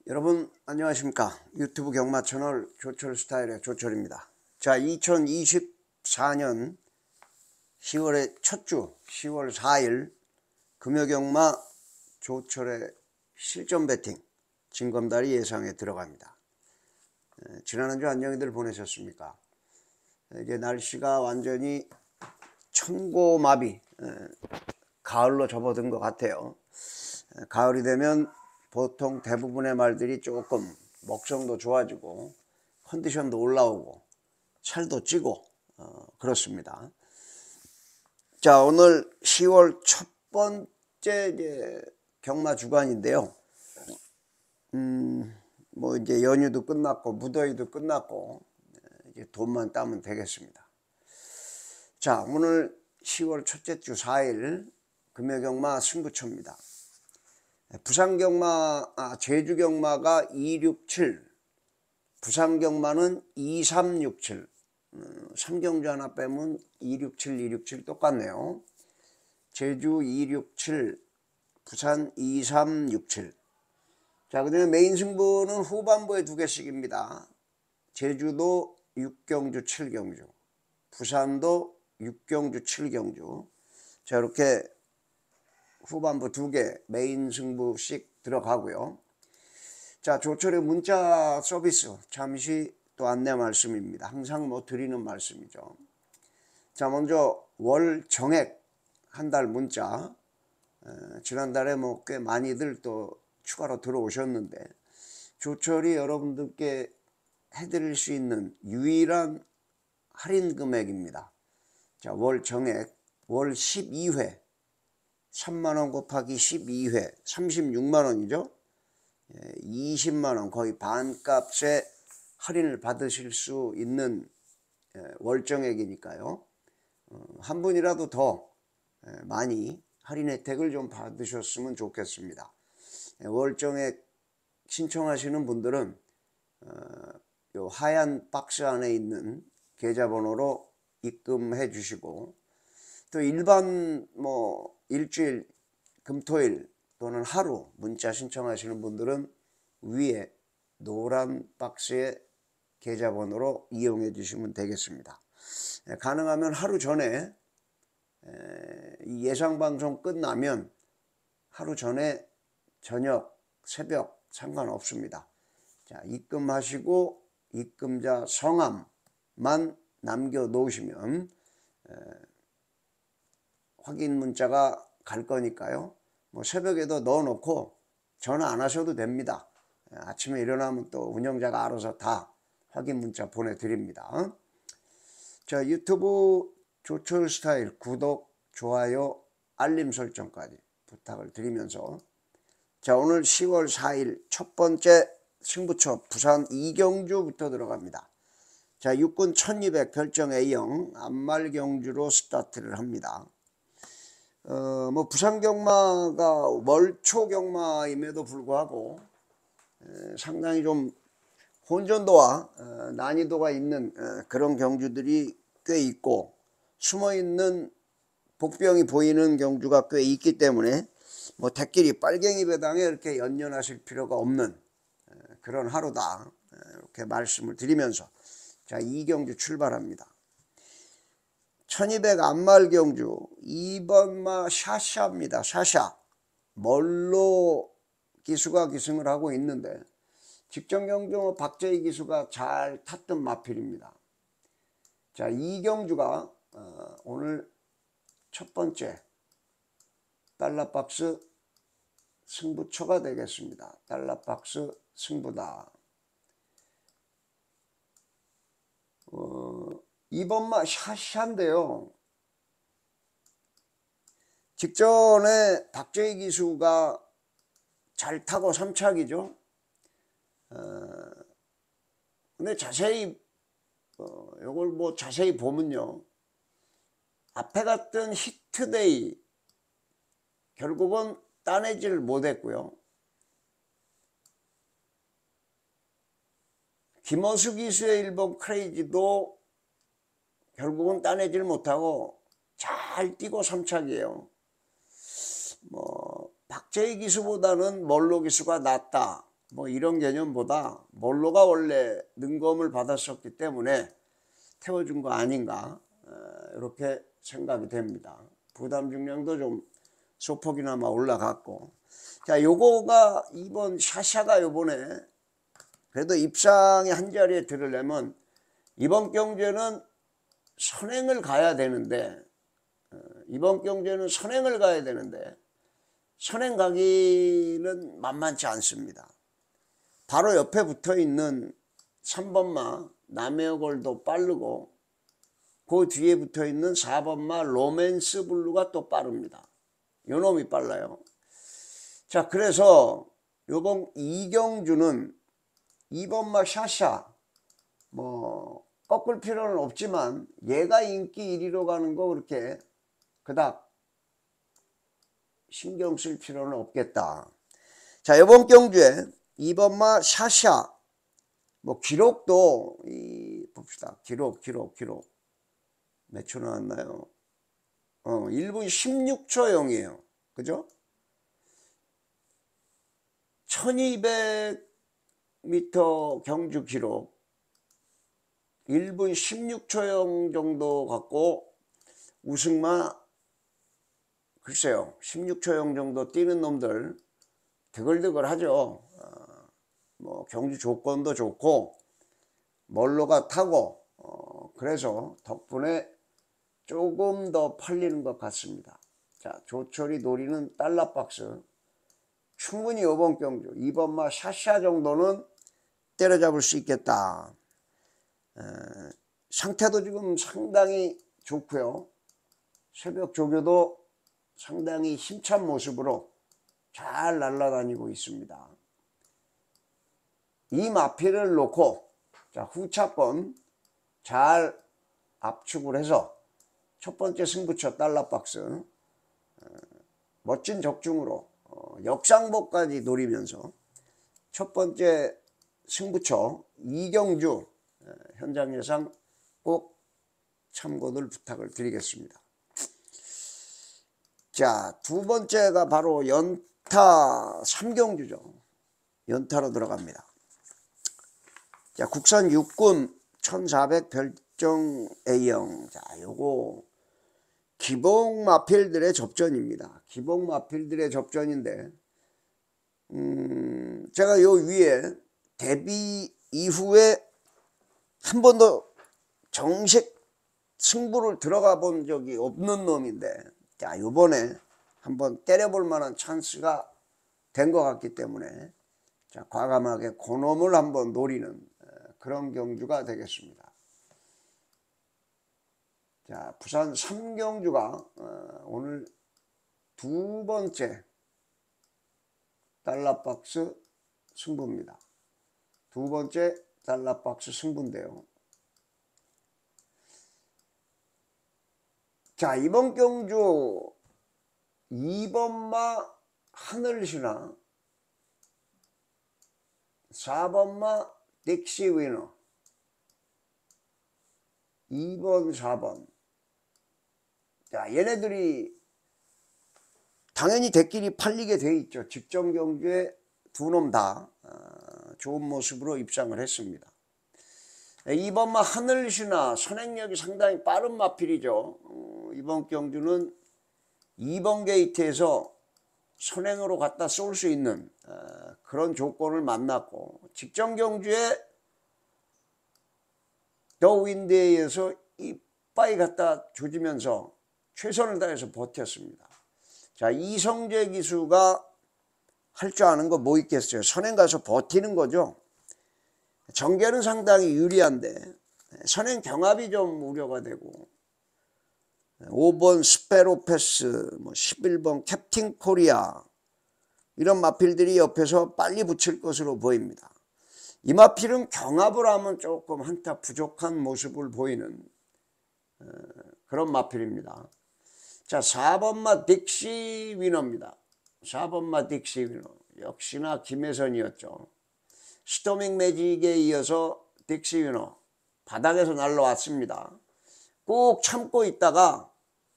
여러분 안녕하십니까. 유튜브 경마 채널 조철 스타일의 조철입니다. 자, 2024년 10월의 첫 주 10월 4일 금요경마 조철의 실전 배팅 진검다리 예상에 들어갑니다. 지난 한 주 안녕히들 보내셨습니까? 이제 날씨가 완전히 천고마비 가을로 접어든 것 같아요. 가을이 되면 보통 대부분의 말들이 조금 먹성도 좋아지고 컨디션도 올라오고 살도 찌고 그렇습니다. 자, 오늘 10월 첫 번째 이제 경마 주간인데요. 뭐 이제 연휴도 끝났고 무더위도 끝났고 이제 돈만 따면 되겠습니다. 자, 오늘 10월 첫째 주 4일 금요경마 승부처입니다. 제주경마가 267, 부산경마는 2367, 3경주 하나 빼면 267, 267 똑같네요. 제주 267, 부산 2367. 자, 그 다음에 메인 승부는 후반부에 2개씩입니다. 제주도 6경주, 7경주, 부산도 6경주, 7경주. 자, 이렇게 후반부 2개 메인 승부씩 들어가고요. 자, 조철의 문자 서비스 잠시 또 안내 말씀입니다. 항상 뭐 드리는 말씀이죠. 자, 먼저 월 정액 한 달 문자, 지난달에 뭐 꽤 많이들 또 추가로 들어오셨는데 조철이 여러분들께 해드릴 수 있는 유일한 할인 금액입니다. 자, 월 정액 월 12회 3만원 곱하기 12회 36만원이죠. 20만원 거의 반값에 할인을 받으실 수 있는 월정액이니까요. 한 분이라도 더 많이 할인 혜택을 좀 받으셨으면 좋겠습니다. 월정액 신청하시는 분들은 요 하얀 박스 안에 있는 계좌번호로 입금해 주시고, 또 일반 뭐 일주일 금토일 또는 하루 문자 신청하시는 분들은 위에 노란 박스의 계좌번호로 이용해 주시면 되겠습니다. 가능하면 하루 전에 이 예상방송 끝나면 하루 전에 저녁 새벽 상관없습니다. 자, 입금하시고 입금자 성함만 남겨 놓으시면 확인 문자가 갈 거니까요. 뭐 새벽에도 넣어 놓고 전화 안 하셔도 됩니다. 아침에 일어나면 또 운영자가 알아서 다 확인 문자 보내드립니다. 자, 유튜브 조철 스타일 구독, 좋아요, 알림 설정까지 부탁을 드리면서, 자, 오늘 10월 4일 첫 번째 승부처 부산 이경주부터 들어갑니다. 자, 육군 1200 별정 A형 암말경주로 스타트를 합니다. 뭐 부산경마가 월초경마임에도 불구하고 상당히 좀 혼전도와 난이도가 있는 그런 경주들이 꽤 있고, 숨어있는 복병이 보이는 경주가 꽤 있기 때문에 뭐 대끼리 빨갱이 배당에 이렇게 연연하실 필요가 없는 그런 하루다, 이렇게 말씀을 드리면서, 자, 이 경주 출발합니다. 1200 암말경주 2번마 샤샤입니다. 샤샤 멀로 기수가 기승을 하고 있는데 직전경주 박재희 기수가 잘 탔던 마필입니다. 자, 이 경주가 오늘 첫 번째 달러박스 승부처가 되겠습니다. 달러박스 승부다. 2번마 샤샤인데요. 직전에 박재희 기수가 잘 타고 3착이죠. 근데 자세히 요걸 뭐 자세히 보면요, 앞에 갔던 히트데이 결국은 따내지를 못했고요. 김어수 기수의 1번 크레이지도 결국은 따내질 못하고 잘 뛰고 3착이에요. 뭐 박재희 기수보다는 멀로 기수가 낫다, 뭐 이런 개념보다 몰로가 원래 능검을 받았었기 때문에 태워준 거 아닌가 이렇게 생각이 됩니다. 부담 중량도 좀 소폭이나마 올라갔고, 자 요거가 이번 샤샤가 요번에 그래도 입상의 한 자리에 들으려면 이번 경주에는 선행을 가야 되는데 선행 가기는 만만치 않습니다. 바로 옆에 붙어 있는 3번마 남해어골도 빠르고 그 뒤에 붙어 있는 4번마 로맨스 블루가 또 빠릅니다. 요 놈이 빨라요. 자, 그래서 요번 이경주는 2번마 샤샤 뭐 꺾을 필요는 없지만 얘가 인기 1위로 가는 거 그렇게 그닥 신경 쓸 필요는 없겠다. 자, 이번 경주에 2번마 샤샤 뭐 기록도 봅시다. 기록 몇 초 나왔나요? 1분 16초 0이에요. 그죠? 1200m 경주 기록 1분 16초 0 정도 갖고 우승마 글쎄요 16초 0 정도 뛰는 놈들 드글드글 하죠. 뭐 경주 조건도 좋고 멀로가 타고 그래서 덕분에 조금 더 팔리는 것 같습니다. 자, 조철이 노리는 달러박스 충분히 이번 경주 2번마 샤샤 정도는 때려잡을 수 있겠다. 상태도 지금 상당히 좋고요. 새벽 조교도 상당히 힘찬 모습으로 잘 날아다니고 있습니다. 이 마필을 놓고 자, 후차권 잘 압축을 해서 첫 번째 승부처 달러박스 멋진 적중으로 역상복까지 노리면서 첫 번째 승부처 이경주 현장 예상 꼭 참고들 부탁을 드리겠습니다. 자, 두 번째가 바로 연타 3경주죠. 연타로 들어갑니다. 자, 국산 육군 1400 별정 A형. 자, 요거 기복 마필들의 접전입니다. 기복 마필들의 접전인데 제가 요 위에 데뷔 이후에 한 번도 정식 승부를 들어가 본 적이 없는 놈인데 자, 요번에 한번 때려볼 만한 찬스가 된 것 같기 때문에 자, 과감하게 그놈을 한번 노리는 그런 경주가 되겠습니다. 자, 부산 3경주가 오늘 두 번째 달러박스 승부입니다. 두 번째 달러박스 승부인데요. 자, 이번 경주 2번마 하늘신화 4번마 딕시 위너 2번 4번 자, 얘네들이 당연히 대끼리 팔리게 돼 있죠. 직전 경주에 두 놈 다 좋은 모습으로 입상을 했습니다. 2번마 하늘신화 선행력이 상당히 빠른 마필이죠. 이번 경주는 2번 게이트에서 선행으로 갖다 쏠 수 있는 그런 조건을 만났고 직전 경주에 더 윈드에 의해서 이빠이 갖다 조지면서 최선을 다해서 버텼습니다. 자, 이성재 기수가 할 줄 아는 거 뭐 있겠어요. 선행 가서 버티는 거죠. 전개는 상당히 유리한데 선행 경합이 좀 우려가 되고 5번 스페로패스, 뭐 11번 캡틴 코리아 이런 마필들이 옆에서 빨리 붙일 것으로 보입니다. 이 마필은 경합을 하면 조금 한타 부족한 모습을 보이는 그런 마필입니다. 자, 4번마 딕시 위너입니다. 4번마 딕시 위너 역시나 김혜선이었죠. 스토밍 매직에 이어서 딕시 위너 바닥에서 날라왔습니다. 꼭 참고 있다가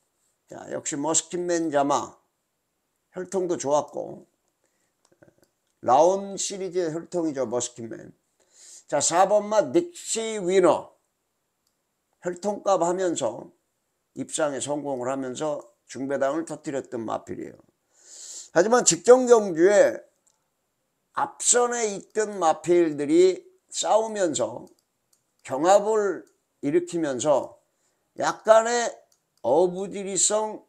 자, 역시 머스킨맨 자마 혈통도 좋았고 라온 시리즈의 혈통이죠. 머스킷맨. 자, 4번마 닉시 위너. 혈통값 하면서 입상에 성공을 하면서 중배당을 터뜨렸던 마필이에요. 하지만 직전 경주에 앞선에 있던 마필들이 싸우면서 경합을 일으키면서 약간의 어부지리성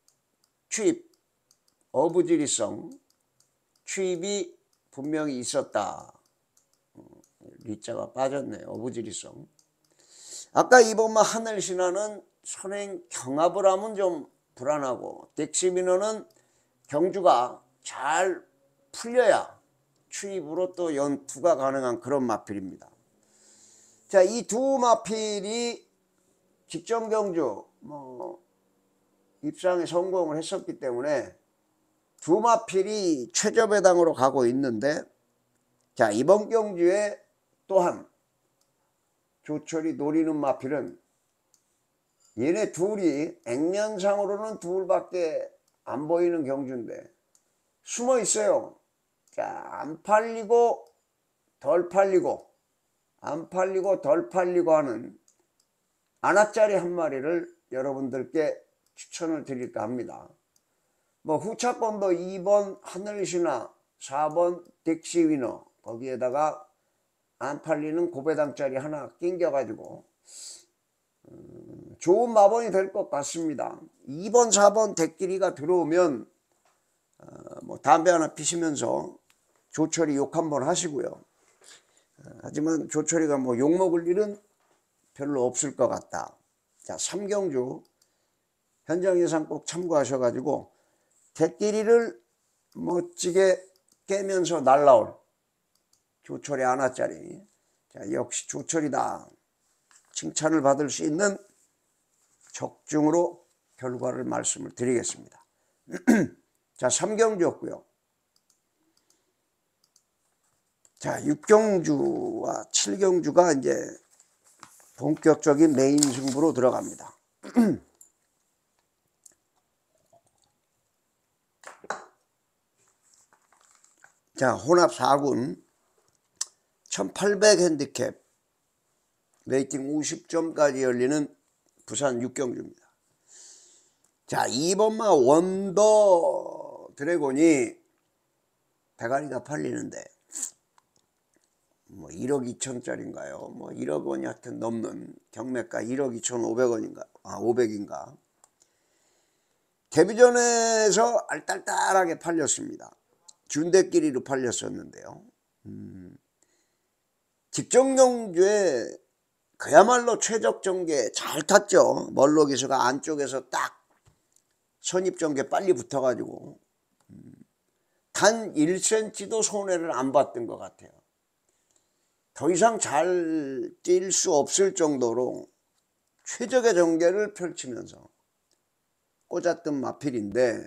추입이 분명히 있었다. 리자가 빠졌네요. 어부지리성. 아까 2번마 하늘신화는 선행 경합을 하면 좀 불안하고, 덱시미너는 경주가 잘 풀려야 추입으로 또 연투가 가능한 그런 마필입니다. 자, 이 두 마필이 직전 경주 입상에 성공을 했었기 때문에 두 마필이 최저배당으로 가고 있는데, 자, 이번 경주에 또한 조철이 노리는 마필은 얘네 둘이 액면상으로는 둘밖에 안 보이는 경주인데 숨어 있어요. 자, 안 팔리고 덜 팔리고 안 팔리고 덜 팔리고 하는 아나짜리 한 마리를 여러분들께 추천을 드릴까 합니다. 뭐 후차권도 2번 하늘신화, 4번 덱시위너, 거기에다가 안 팔리는 고배당짜리 하나 낑겨가지고 좋은 마번이 될 것 같습니다. 2번 4번 덱끼리가 들어오면 뭐 담배 하나 피시면서 조철이 욕 한번 하시고요. 하지만 조철이가 뭐 욕먹을 일은 별로 없을 것 같다. 자, 3경주 현장 예상 꼭 참고하셔가지고 덱끼리를 멋지게 깨면서 날라올 조철이 하나짜리. 자, 역시 조철이다. 칭찬을 받을 수 있는 적중으로 결과를 말씀을 드리겠습니다. 자, 3경주였고요. 자, 6경주와 7경주가 이제 본격적인 메인 승부로 들어갑니다. 자, 혼합 4군 1800 핸디캡 레이팅 50점까지 열리는 부산 6경주입니다. 자, 2번마 원더 드래곤이 대가리가 팔리는데 뭐 1억 2천짜리인가요? 뭐 1억 원이 하여튼 넘는 경매가 1억 2,500원인가? 500인가? 데뷔전에서 알딸딸하게 팔렸습니다. 준대끼리로 팔렸었는데요. 직전 경주에 그야말로 최적전개 잘 탔죠. 멀로 기수가 안쪽에서 딱 선입전개 빨리 붙어가지고 단 1cm도 손해를 안 봤던 것 같아요. 더 이상 잘 뛸 수 없을 정도로 최적의 전개를 펼치면서 꽂았던 마필인데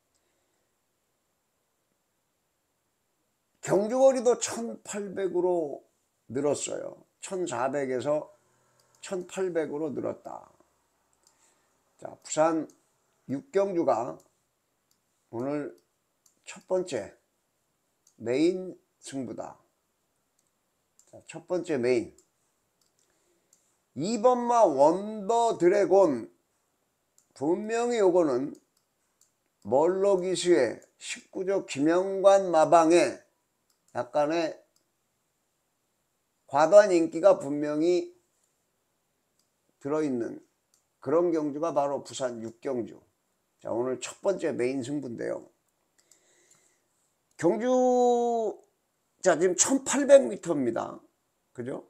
경주거리도 1800으로 늘었어요. 1400에서 1800으로 늘었다. 자, 부산 6경주가 오늘 첫 번째 메인 승부다. 자, 첫 번째 메인 2번마 원더 드래곤. 분명히 요거는 멀로기수의 19조 김영관 마방에 약간의 과도한 인기가 분명히 들어있는 그런 경주가 바로 부산 6경주. 자, 오늘 첫 번째 메인 승부인데요. 경주, 자, 지금 1800m입니다. 그죠?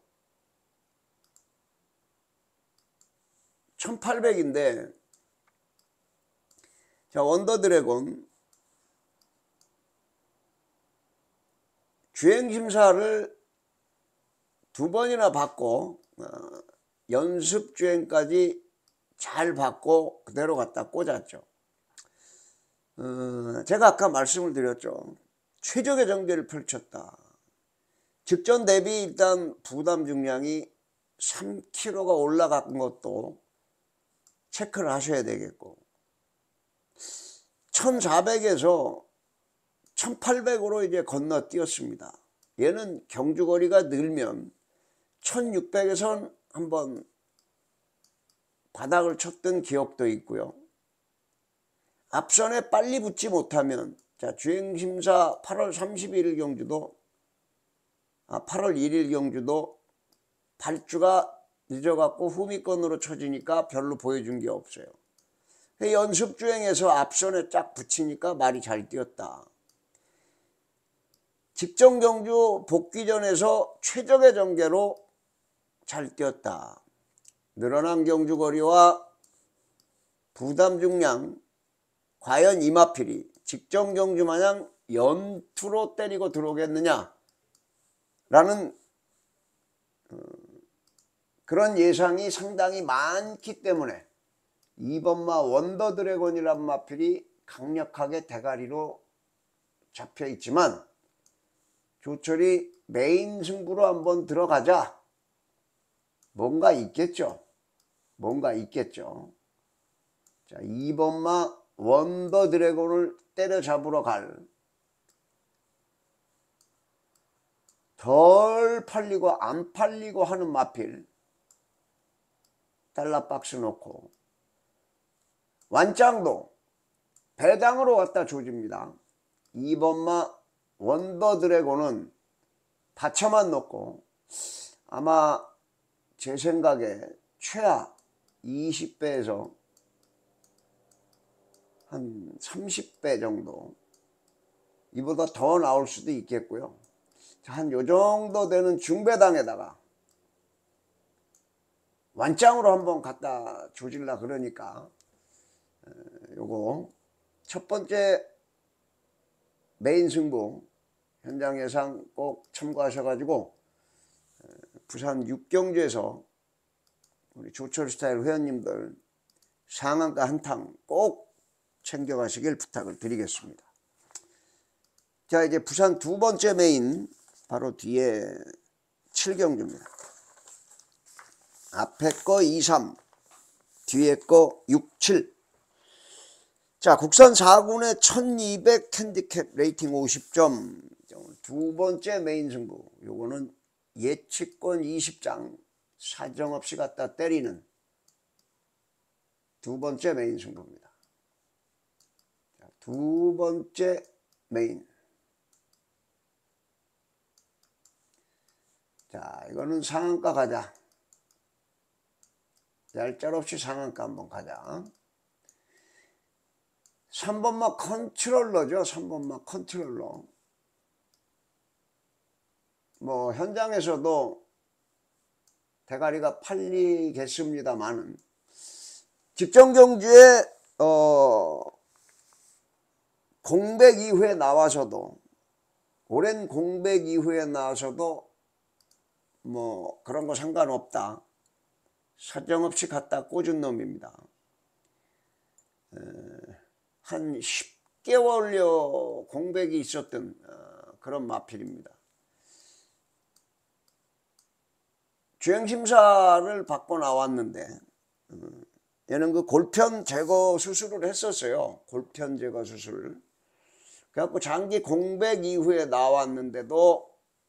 1800인데, 자, 원더 드래곤 주행심사를 2번이나 받고 연습 주행까지 잘 받고 그대로 갖다 꽂았죠. 제가 아까 말씀을 드렸죠. 최적의 전개를 펼쳤다. 직전 대비 일단 부담 중량이 3kg가 올라간 것도 체크를 하셔야 되겠고 1400에서 1800으로 이제 건너뛰었습니다. 얘는 경주거리가 늘면 1600에선 한번 바닥을 쳤던 기억도 있고요. 앞선에 빨리 붙지 못하면, 자, 주행심사 8월 31일 경주도 8월 1일 경주도 발주가 늦어갖고 후미권으로 쳐지니까 별로 보여준 게 없어요. 연습주행에서 앞선에 쫙 붙이니까 말이 잘 뛰었다. 직전 경주 복귀전에서 최적의 전개로 잘 뛰었다. 늘어난 경주 거리와 부담 중량, 과연 이마필이 직전 경주 마냥 연투로 때리고 들어오겠느냐 라는 그런 예상이 상당히 많기 때문에 2번마 원더드래곤이란 마필이 강력하게 대가리로 잡혀 있지만, 조철이 메인 승부로 한번 들어가자. 뭔가 있겠죠. 뭔가 있겠죠. 자, 2번마 원더드래곤을 때려잡으러 갈, 덜 팔리고 안 팔리고 하는 마필 달러박스 놓고, 완짱도 배당으로 갖다 조집니다. 2번마 원더드래곤은 받쳐만 놓고 아마 제 생각에 최하 20배에서 한 30배 정도, 이보다 더 나올 수도 있겠고요. 한 요 정도 되는 중배당에다가 완짱으로 한번 갖다 조질라 그러니까, 요거 첫 번째 메인 승부 현장 예상 꼭 참고하셔가지고 부산 6경주에서 우리 조철 스타일 회원님들 상한가 한탕 꼭 챙겨가시길 부탁을 드리겠습니다. 자, 이제 부산 두 번째 메인, 바로 뒤에 7경주입니다. 앞에 거 23, 뒤에 거 67. 자, 국산 4군의 1200 핸디캡 레이팅 50점. 두 번째 메인 승부. 요거는 예측권 20장 사정없이 갖다 때리는 두 번째 메인 승부입니다. 자, 두 번째 메인. 자, 이거는 상한가 가자. 얄짤없이 상한가 한번 가자. 3번마 컨트롤러죠. 3번마 컨트롤러. 뭐 현장에서도 대가리가 팔리겠습니다만은, 직전 경주에 공백 이후에 나와서도, 오랜 공백 이후에 나와서도 뭐 그런 거 상관없다, 사정없이 갖다 꽂은 놈입니다. 한 10개월여 공백이 있었던 그런 마필입니다. 주행심사를 받고 나왔는데, 얘는 그 골편 제거 수술을 했었어요. 골편 제거 수술. 그래갖고 장기 공백 이후에 나왔는데도,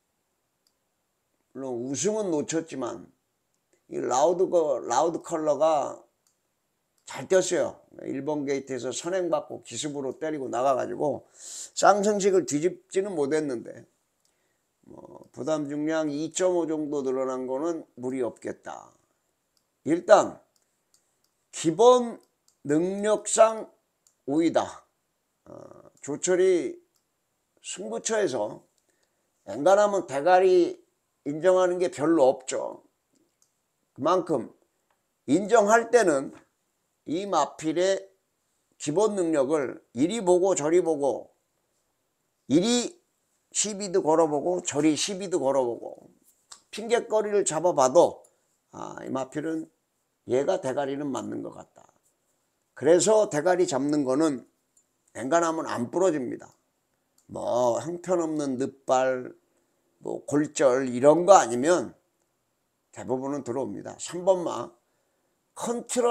물론 우승은 놓쳤지만 이 라우드 컬러가 잘 뛰었어요. 1번 게이트에서 선행받고 기습으로 때리고 나가가지고 쌍승식을 뒤집지는 못했는데, 뭐 부담 중량 2.5 정도 늘어난 거는 무리 없겠다. 일단 기본 능력상 우위다. 조철이 승부처에서 앵간하면 대가리 인정하는 게 별로 없죠. 그만큼 인정할 때는 이 마필의 기본 능력을 이리 보고 저리 보고, 이리 시비도 걸어보고 저리 시비도 걸어보고 핑계거리를 잡아봐도 이 마필은 얘가 대가리는 맞는 것 같다. 그래서 대가리 잡는 거는 앵간하면 안 부러집니다. 뭐 형편없는 늑발, 뭐 골절 이런 거 아니면 대부분은 들어옵니다. 3번마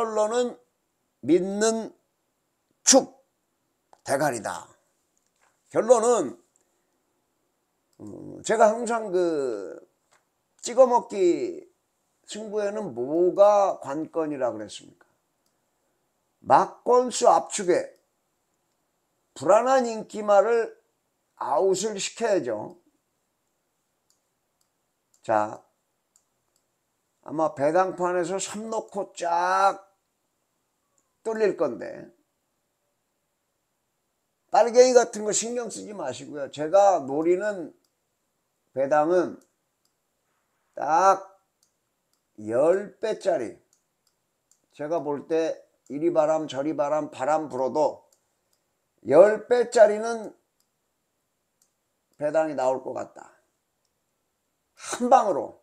컨트롤러는 믿는 축 대가리다. 결론은 제가 항상 찍어먹기 승부에는 뭐가 관건이라 그랬습니까? 막건수 압축에 불안한 인기말을 아웃을 시켜야죠. 자, 아마 배당판에서 3 놓고 쫙 뚫릴 건데 빨갱이 같은 거 신경 쓰지 마시고요. 제가 노리는 배당은 딱 10배짜리, 제가 볼 때 이리 바람 저리 바람 불어도 10배짜리는 배당이 나올 것 같다. 한 방으로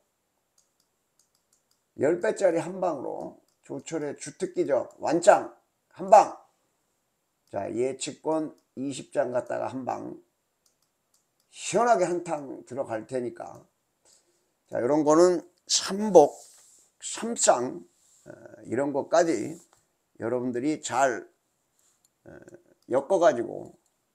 10배짜리 한 방으로 조철의 주특기죠. 완짱 한 방. 자, 예측권 20장 갖다가 한 방 시원하게 한탕 들어갈 테니까, 자, 이런 거는 삼복, 삼쌍 이런 것까지 여러분들이 잘 엮어 가지고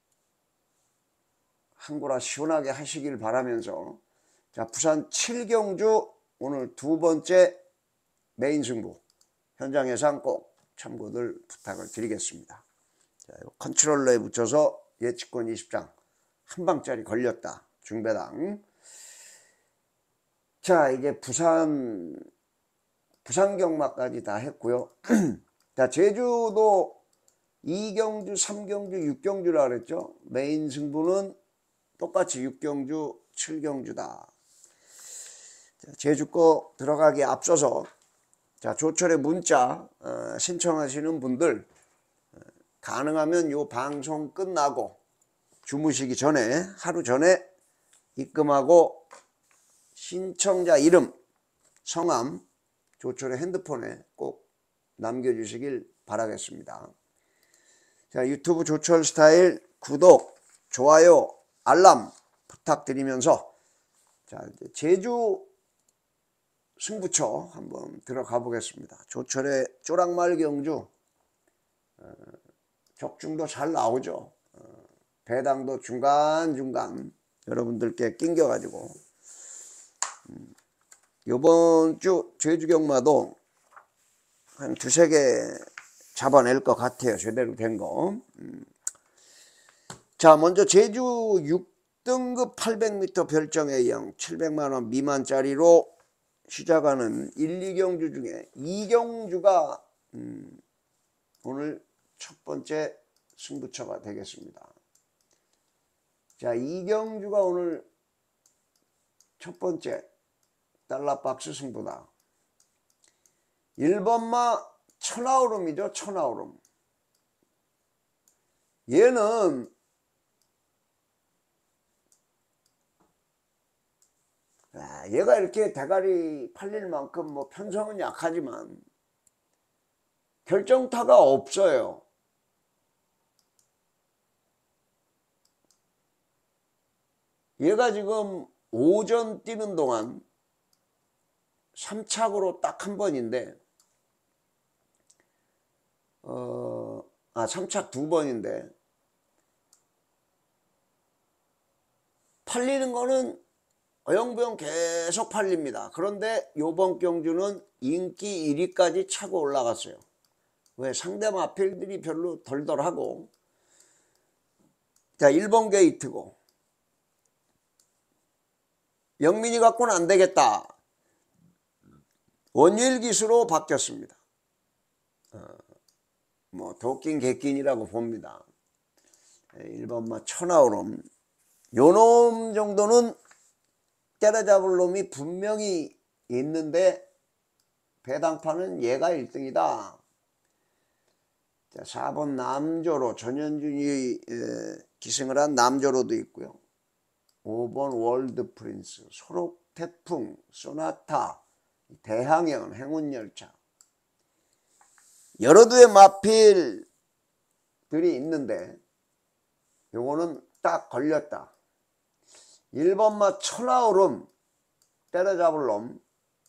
한구라 시원하게 하시길 바라면서, 자, 부산 7경주 오늘 두 번째 메인 승부 현장 예상 꼭 참고들 부탁을 드리겠습니다. 자, 컨트롤러에 붙여서 예측권 20장 한 방짜리 걸렸다. 중배당. 자, 이제 부산 경마까지 다 했고요. 자, 제주도 2경주, 3경주, 6경주라 그랬죠. 메인 승부는 똑같이 6경주, 7경주다. 자, 제주 거 들어가기에 앞서서, 자, 조철의 문자 신청하시는 분들 가능하면 요 방송 끝나고 주무시기 전에 하루 전에 입금하고 신청자 이름, 성함 조철의 핸드폰에 꼭 남겨주시길 바라겠습니다. 자, 유튜브 조철 스타일 구독, 좋아요, 알람 부탁드리면서, 자, 이제 제주 승부처 한번 들어가 보겠습니다. 조철의 쪼락말 경주 적중도 잘 나오죠. 배당도 중간중간 여러분들께 낑겨가지고 요번 주 제주 경마도 한 2-3개 잡아낼 것 같아요. 제대로 된 거. 자, 먼저 제주 6등급 800m 별정 A형 700만원 미만짜리로 시작하는 1, 2경주 중에 2경주가 오늘 첫 번째 승부처가 되겠습니다. 자, 2경주가 오늘 첫 번째 달러박스 승부다. 1번마 천하오름이죠. 천하오름. 얘는 얘가 이렇게 대가리 팔릴 만큼 뭐 편성은 약하지만 결정타가 없어요. 얘가 지금 오전 뛰는 동안 3착으로 딱 한 번인데 3착 2번인데 팔리는 거는 어영부영 계속 팔립니다. 그런데 요번 경주는 인기 1위까지 차고 올라갔어요. 왜? 상대 마필들이 별로 덜덜하고. 자, 1번 게이트고 영민이 갖고는 안 되겠다. 원일 기수로 바뀌었습니다. 뭐 도끼인 개끼인이라고 봅니다. 1번마 천하오름. 요놈 정도는 때려잡을 놈이 분명히 있는데 배당판은 얘가 1등이다. 자, 4번 남조로 전현준이 기승을 한 남조로도 있고요. 5번 월드 프린스, 소록 태풍, 소나타, 대항연, 행운열차. 여러 두의 마필들이 있는데 요거는 딱 걸렸다. 1번마 천하오름 때려잡을 놈.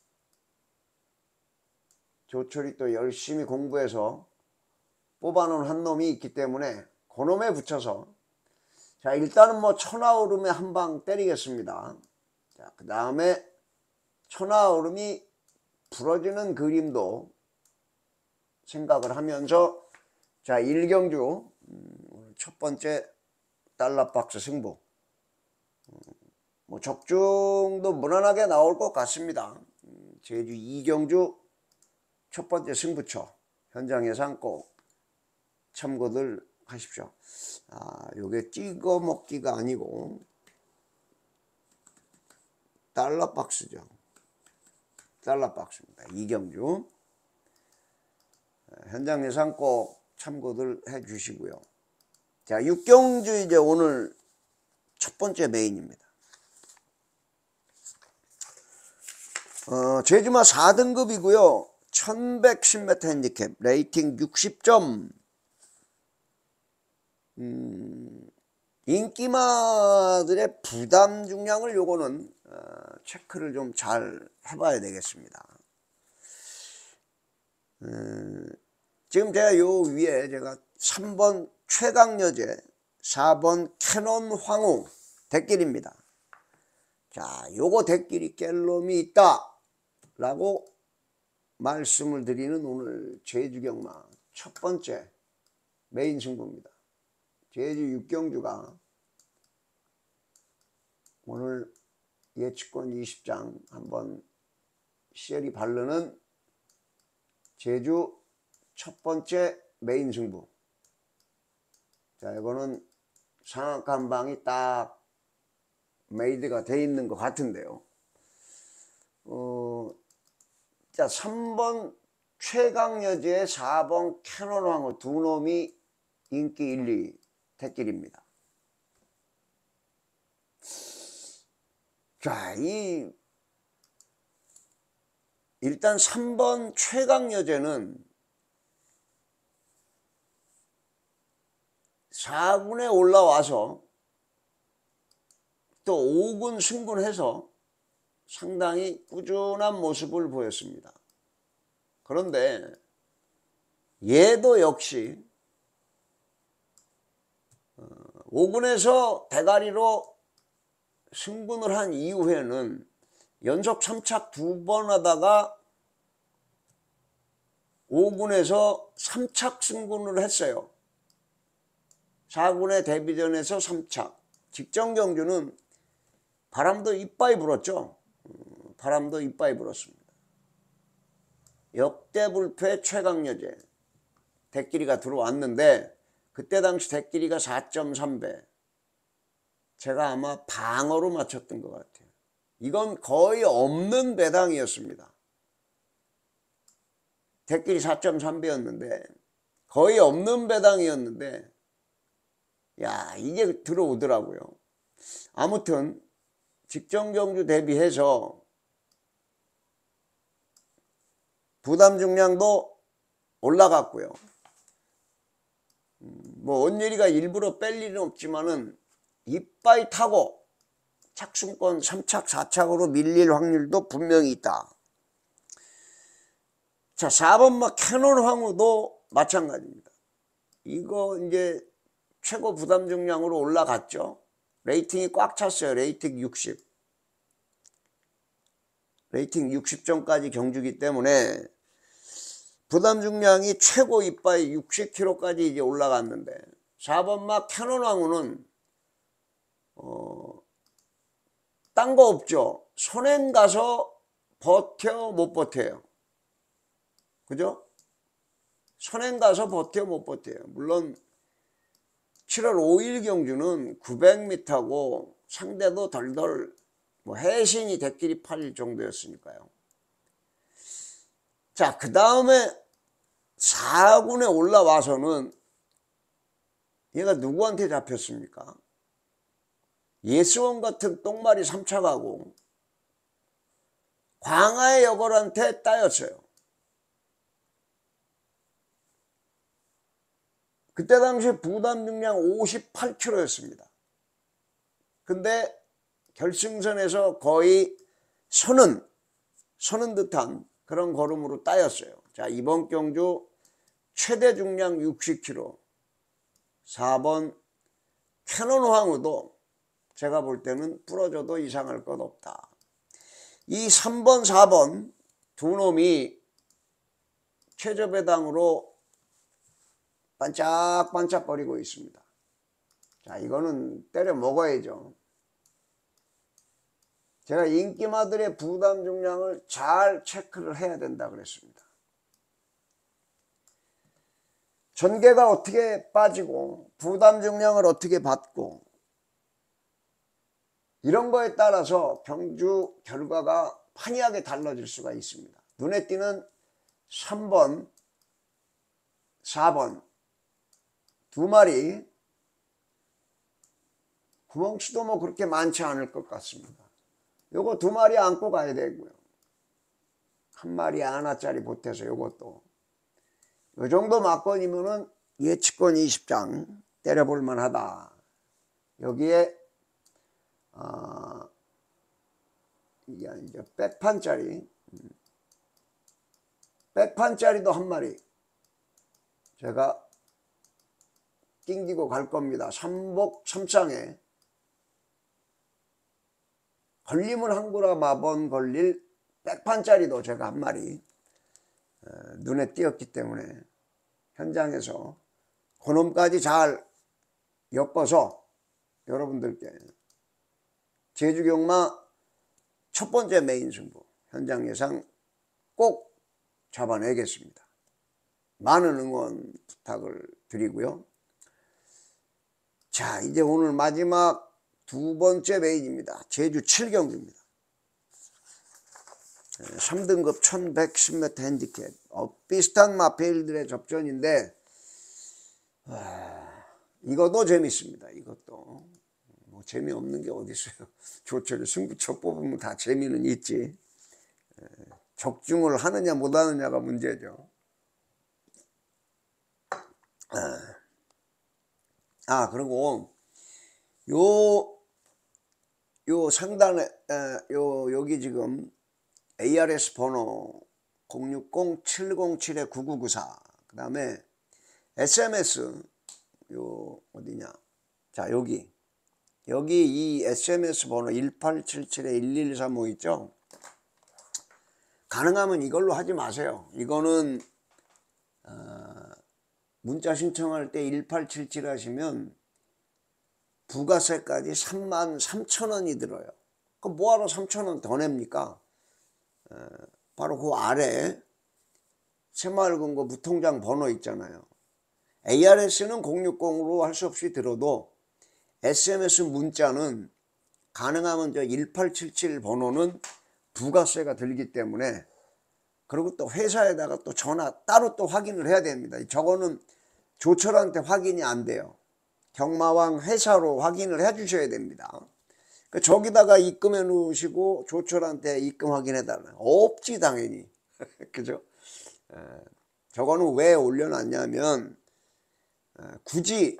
조철이 또 열심히 공부해서 뽑아놓은 한 놈이 있기 때문에 그 놈에 붙여서 자, 일단은 뭐 천하오름에 한 방 때리겠습니다. 자, 그 다음에 천하오름이 부러지는 그림도 생각을 하면서, 자, 1경주 첫 번째 달러박스 승부, 뭐 적중도 무난하게 나올 것 같습니다. 제주 2경주 첫 번째 승부처 현장 예상 꼭 참고들 하십시오. 요게 찍어 먹기가 아니고 달러박스죠. 달러박스입니다. 2경주 현장 예상 꼭 참고들 해 주시고요. 자, 6경주 이제 오늘 첫 번째 메인입니다. 제주마 4등급이고요. 1110m 핸디캡, 레이팅 60점. 인기마들의 부담 중량을 요거는 체크를 좀 잘 해봐야 되겠습니다. 지금 제가 요 위에 제가 3번 최강여제, 4번 캐논 황후 대길입니다. 자, 요거 대길이 깰 놈이 있다 라고 말씀을 드리는 오늘 제주경마 첫 번째 메인 승부입니다. 제주 6경주가 오늘 예측권 20장 한번 시열이 바르는 제주 첫 번째 메인 승부. 자, 이거는 상악가 한 방이 딱 메이드가 돼 있는 것 같은데요. 자, 3번 최강여제, 4번 캐논왕후 두 놈이 인기 1, 2 대길입니다. 자, 일단 3번 최강여제는 4군에 올라와서 또 5군 승군해서 상당히 꾸준한 모습을 보였습니다. 그런데 얘도 역시 5군에서 대가리로 승분을 한 이후에는 연속 3착 2번 하다가 5군에서 3착 승분을 했어요. 4군의 데뷔전에서 3착. 직전 경주는 바람도 이빠이 불었죠. 바람도 이빠이 불었습니다. 역대 불패 최강여제 대끼리가 들어왔는데 그때 당시 대끼리가 4.3배. 제가 아마 방어로 맞췄던 것 같아요. 이건 거의 없는 배당이었습니다. 대끼리 4.3배였는데 거의 없는 배당이었는데 야, 이게 들어오더라고요. 아무튼 직전 경주 대비해서 부담 중량도 올라갔고요. 뭐 원예리가 일부러 뺄 일은 없지만은 이빠이 타고 착순권 3착 4착으로 밀릴 확률도 분명히 있다. 자, 4번 막 캐논 황후도 마찬가지입니다. 이거 이제 최고 부담 중량으로 올라갔죠. 레이팅이 꽉 찼어요. 레이팅 60. 레이팅 60점까지 경주기 때문에 부담 중량이 최고 이빠이 60kg까지 이제 올라갔는데 4번 막 캐논 황후는 딴 거 없죠. 손행 가서 버텨 못 버텨요. 그죠? 손행 가서 버텨 못 버텨요. 물론 7월 5일 경주는 900m고 상대도 덜덜 뭐 해신이 대끼리 8일 정도였으니까요. 자, 그 다음에 4군에 올라와서는 얘가 누구한테 잡혔습니까? 예수원 같은 똥마리 3착하고 광하의 여걸한테 따였어요. 그때 당시 부담 중량 58kg였습니다. 근데 결승선에서 거의 서는 듯한 그런 걸음으로 따였어요. 자, 이번 경주 최대 중량 60kg 4번 캐논 황후도 제가 볼 때는 부러져도 이상할 것 없다. 이 3번 4번 두 놈이 최저배당으로 반짝반짝거리고 있습니다. 자, 이거는 때려 먹어야죠. 제가 인기마들의 부담 중량을 잘 체크를 해야 된다 그랬습니다. 전개가 어떻게 빠지고 부담 중량을 어떻게 받고 이런 거에 따라서 경주 결과가 판이하게 달라질 수가 있습니다. 눈에 띄는 3번, 4번 두 마리 구멍치도 뭐 그렇게 많지 않을 것 같습니다. 요거 두 마리 안고 가야 되고요. 한 마리 하나짜리 보태서 요것도 요 정도 막건이면은 예측권 20장 때려볼 만하다. 여기에 이게 이제 백판짜리도 한 마리 제가 낑기고 갈 겁니다. 삼복 3장에 걸림을 한구라 마번 걸릴 백판짜리도 제가 한 마리 눈에 띄었기 때문에 현장에서 그놈까지 잘 엮어서 여러분들께 제주경마 첫 번째 메인 승부 현장 예상 꼭 잡아내겠습니다. 많은 응원 부탁을 드리고요. 자, 이제 오늘 마지막 두 번째 메인입니다. 제주 7경주입니다. 3등급 1110m 핸디캡 비슷한 마페일들의 접전인데 이것도 재밌습니다. 이것도 뭐 재미없는 게 어디 있어요. 조철이 승부처 뽑으면 다 재미는 있지. 적중을 하느냐 못하느냐가 문제죠. 그리고 요 상단에 여기 지금 ARS 번호 060-707-9994 그 다음에 SMS 요 어디냐, 자 여기 이 SMS 번호 1877-11355 있죠. 가능하면 이걸로 하지 마세요. 이거는 문자 신청할 때 1877 하시면 부가세까지 33,000원이 들어요. 그럼 뭐하러 3,000원 더 냅니까? 바로 그 아래 새마을금고 무통장 번호 있잖아요. ARS는 060으로 할 수 없이 들어도 SMS 문자는 가능하면 저 1877 번호는 부가세가 들기 때문에, 그리고 또 회사에다가 또 전화 따로 또 확인을 해야 됩니다. 저거는 조철한테 확인이 안 돼요. 경마왕 회사로 확인을 해 주셔야 됩니다. 저기다가 입금해 놓으시고 조철한테 입금 확인해 달라. 없지 당연히. 그죠? 저거는 왜 올려놨냐면 굳이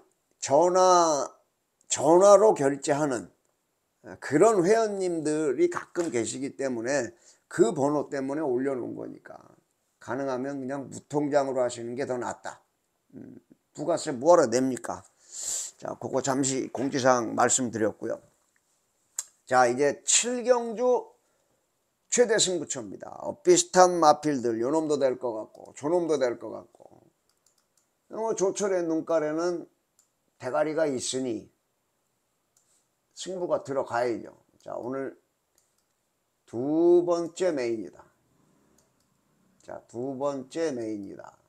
전화로 결제하는 그런 회원님들이 가끔 계시기 때문에 그 번호 때문에 올려놓은 거니까 가능하면 그냥 무통장으로 하시는 게 더 낫다. 부가세 뭐하러 냅니까? 자, 그거 잠시 공지사항 말씀드렸고요. 자, 이제 7경주 최대 승부처입니다. 비슷한 마필들 요놈도 될 것 같고 저놈도 될 것 같고, 조철의 눈깔에는 대가리가 있으니 승부가 들어가야죠. 자, 오늘 두 번째 메인이다. 자, 두 번째 메인이다.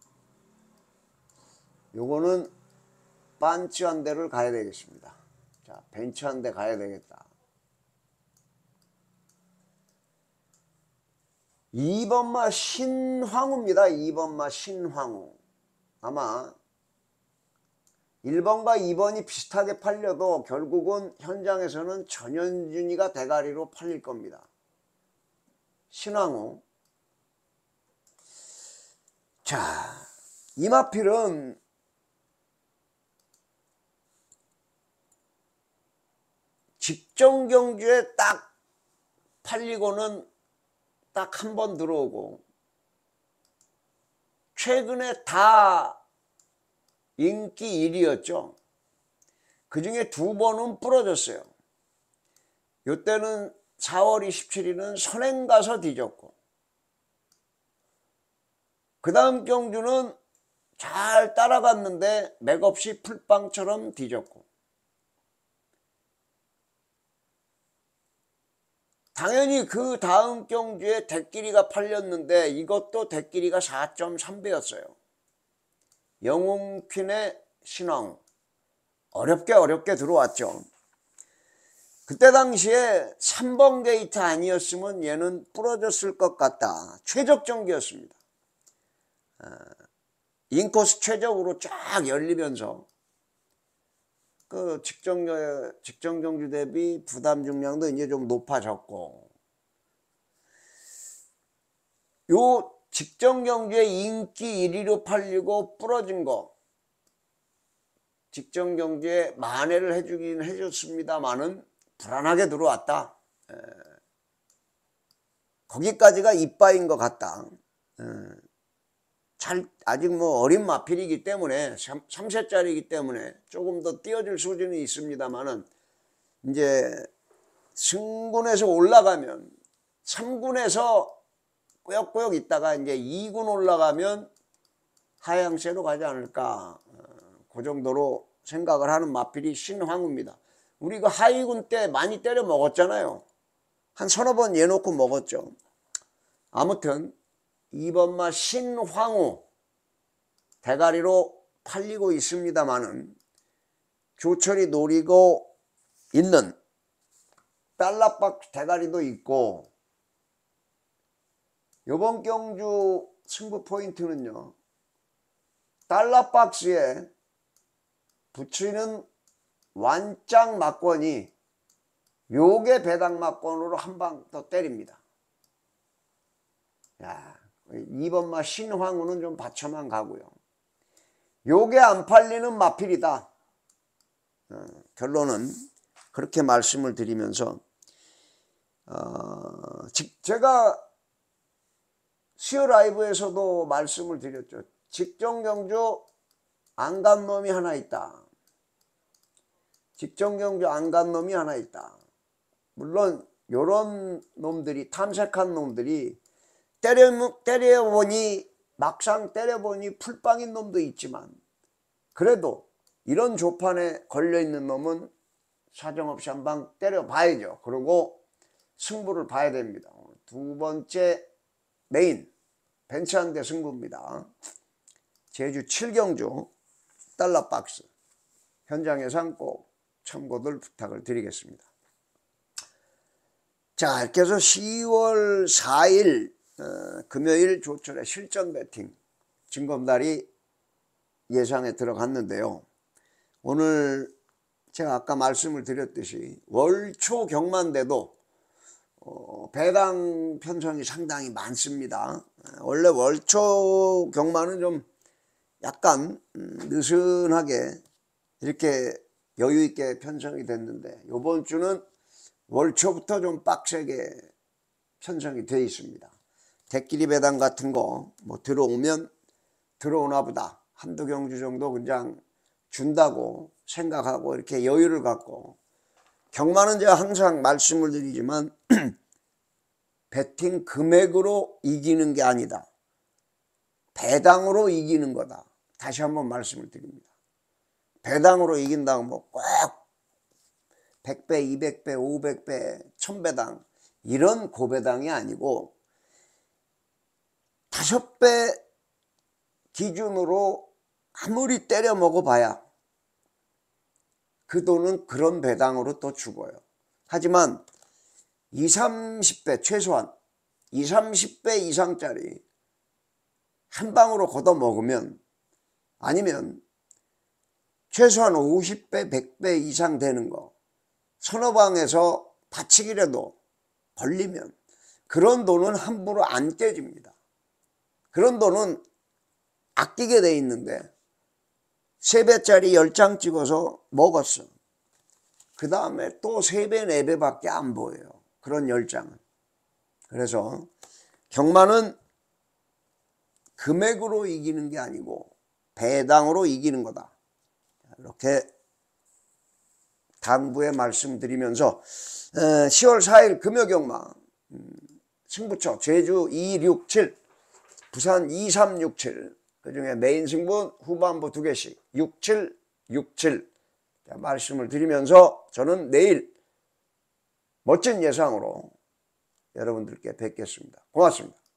요거는 반치 한 대를 가야 되겠습니다. 자, 벤치 한 대 가야 되겠다. 2번마 신황후입니다. 2번마 신황후. 아마 1번과 2번이 비슷하게 팔려도 결국은 현장에서는 전현준이가 대가리로 팔릴 겁니다. 신황후. 자, 이 마필은 직전 경주에 딱 팔리고는 딱 한 번 들어오고, 최근에 다 인기 1위였죠. 그 중에 2번은 부러졌어요. 요때는 4월 27일은 선행 가서 뒤졌고, 그 다음 경주는 잘 따라갔는데 맥없이 풀빵처럼 뒤졌고, 당연히 그 다음 경주에 대끼리가 팔렸는데 이것도 대끼리가 4.3배였어요. 영웅퀸의 신왕 어렵게 들어왔죠. 그때 당시에 3번 게이트 아니었으면 얘는 부러졌을 것 같다. 최적정기였습니다. 인코스 최적으로 쫙 열리면서 그 직전 경주 대비 부담 중량도 이제 좀 높아졌고, 요 직전 경주에 인기 1위로 팔리고 부러진 거 직전 경주에 만회를 해주긴 해줬습니다만은 불안하게 들어왔다. 거기까지가 이빠인 것 같다. 아직 뭐 어린 마필이기 때문에 3세짜리이기 때문에 조금 더 뛰어줄 수준은 있습니다만은 이제 승군에서 올라가면 3군에서 꾸역꾸역 있다가 이제 2군 올라가면 하향세로 가지 않을까, 그 정도로 생각을 하는 마필이 신황우입니다. 우리 그 하위군 때 많이 때려 먹었잖아요. 한 서너 번 예놓고 먹었죠. 아무튼 2번마 신황우 대가리로 팔리고 있습니다만은 조철이 노리고 있는 달러박스 대가리도 있고, 이번 경주 승부 포인트는요, 달러박스에 붙이는 완짱 막권이 요게 배당 막권으로 한 방 더 때립니다. 야, 2번마 신황우는 좀 받쳐만 가고요. 요게 안 팔리는 마필이다. 결론은 그렇게 말씀을 드리면서, 제가 수요 라이브에서도 말씀을 드렸죠. 직전 경주 안 간 놈이 하나 있다. 직전 경주 안 간 놈이 하나 있다. 물론 요런 놈들이, 탐색한 놈들이 막상 때려보니 풀빵인 놈도 있지만, 그래도 이런 조판에 걸려있는 놈은 사정없이 한 방 때려봐야죠. 그리고 승부를 봐야 됩니다. 2번째 메인 벤츠한대 승부입니다. 제주 7경주 달러박스 현장 예상 꼭 참고들 부탁을 드리겠습니다. 자, 이렇게 해서 10월 4일 금요일 조철의 실전 배팅 징검다리 예상에 들어갔는데요. 오늘 제가 아까 말씀을 드렸듯이 월초 경마인데도 배당 편성이 상당히 많습니다. 원래 월초 경마는 좀 약간 느슨하게 이렇게 여유있게 편성이 됐는데, 이번 주는 월초부터 좀 빡세게 편성이 되어 있습니다. 대끼리 배당 같은 거 뭐 들어오면 들어오나 보다, 한두 경주 정도 그냥 준다고 생각하고 이렇게 여유를 갖고, 경마는 제가 항상 말씀을 드리지만 배팅 금액으로 이기는 게 아니다. 배당으로 이기는 거다. 다시 한번 말씀을 드립니다. 배당으로 이긴다고 뭐 꼭 100배, 200배, 500배, 1000배당 이런 고배당이 아니고 5배 기준으로 아무리 때려 먹어봐야 그 돈은 그런 배당으로 또 죽어요. 하지만 20, 30배 최소한 20, 30배 이상짜리 한 방으로 걷어 먹으면, 아니면 최소한 50배, 100배 이상 되는 거 서너 방에서 받치기라도 걸리면 그런 돈은 함부로 안 깨집니다. 그런 돈은 아끼게 돼 있는데 3배짜리 10장 찍어서 먹었어. 그 다음에 또 3배, 4배밖에 안 보여요. 그런 10장은. 그래서 경마는 금액으로 이기는 게 아니고 배당으로 이기는 거다. 이렇게 당부의 말씀드리면서 10월 4일 금요경마 승부처 제주 267, 부산 2367, 그중에 메인 승부는 후반부 2개씩 67, 67 말씀을 드리면서 저는 내일 멋진 예상으로 여러분들께 뵙겠습니다. 고맙습니다.